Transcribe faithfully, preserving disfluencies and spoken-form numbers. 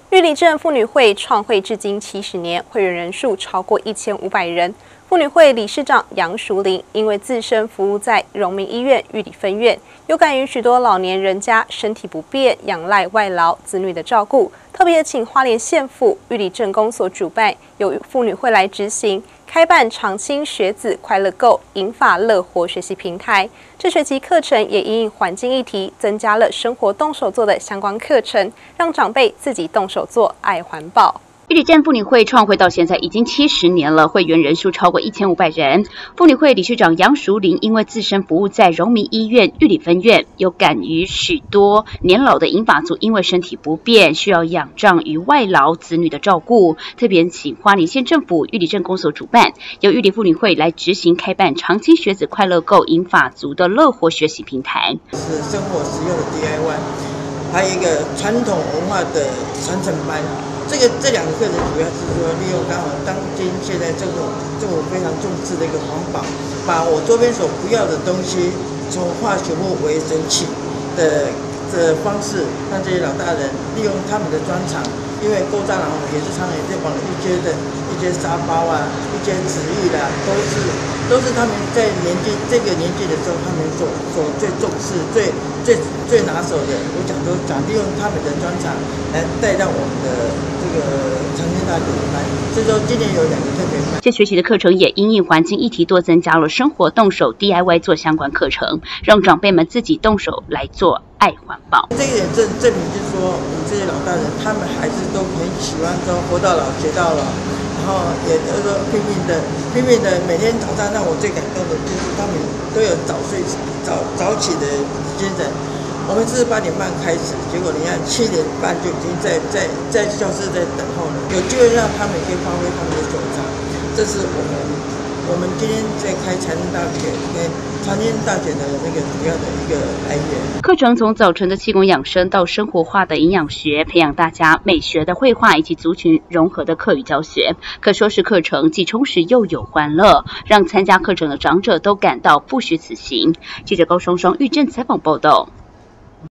玉里镇妇女会创会至今七十年，会员人数超过一千五百人。妇女会理事长杨淑玲因为自身服务在荣民医院玉里分院，有感于许多老年人家身体不便，仰赖外劳子女的照顾，特别请花莲县府玉里镇公所主办，由妇女会来执行。 开办长青学子快乐购银发乐活学习平台，这学期课程也因应环境议题，增加了生活动手做的相关课程，让长辈自己动手做，爱环保。 玉里镇妇女会创会到现在已经七十年了，会员人数超过一千五百人。妇女会理事长杨淑玲因为自身服务在荣民医院玉里分院，有感于许多年老的银发族因为身体不便，需要仰仗于外劳子女的照顾，特别请花莲县政府玉里镇公所主办，由玉里妇女会来执行开办长青学子快乐购银发族的乐活学习平台， 是生活实用的 D I Y， 还有一个传统文化的传承班。 这个这两个课程主要是说，利用刚好当今现在政府政府非常重视的一个环保，把我周边所不要的东西，从化学物为神奇的的方式，让这些老大人利用他们的专长，因为勾蟑螂也是常年在绑一些的一些沙包啊，一些纸艺啦，都是都是他们在年纪这个年纪的时候，他们所所最重视、最最最拿手的。我讲说，讲利用他们的专长来带到我们的。 这个长青大学的班，所以说今年有两个特别班。 这学期的课程也因应环境议题，多增加了生活动手 D I Y 做相关课程，让长辈们自己动手来做，爱环保。 这一点证证明就是说，我们这些老大人，他们还是都很喜欢说活到老学到老，然后也就是说拼命的拼命的每天早上让我最感动的就是他们都有早睡早早起的精神。 我们是八点半开始，结果你看七点半就已经在在在教室在等候了。有机会让他们可以发挥他们的所长，这是我们我们今天在开长青大学跟长青大学的那个主要的一个来源。 课程从早晨的气功养生到生活化的营养学，培养大家美学的绘画以及族群融合的课语教学，可说是课程既充实又有欢乐，让参加课程的长者都感到不虚此行。记者高双双玉镇采访报道。